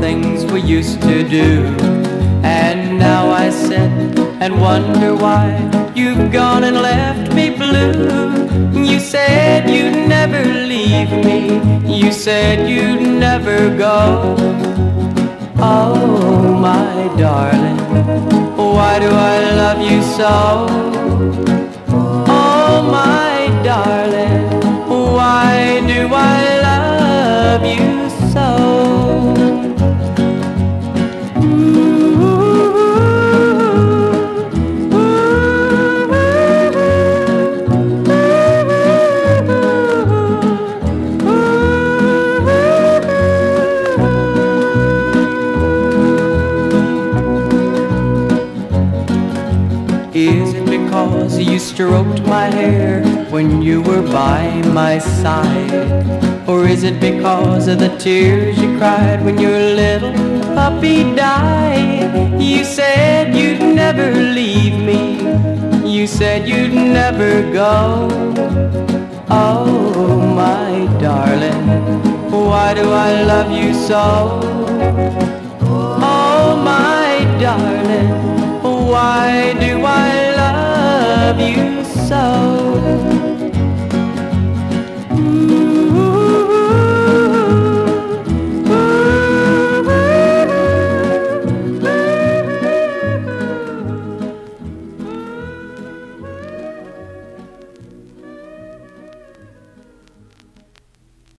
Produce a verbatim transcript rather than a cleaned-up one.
things we used to do. And now I sit and wonder why you've gone and left me blue. You said you'd never leave me, you said you'd never go. Oh, my darling, why do I love you so? Oh, my darling, why do I love you so? Is it because you stroked my hair when you were by my side? Or is it because of the tears you cried when your little puppy died? You said you'd never leave me, you said you'd never go. Oh, my darling, why do I love you so? Oh, my darling, why do I love you so?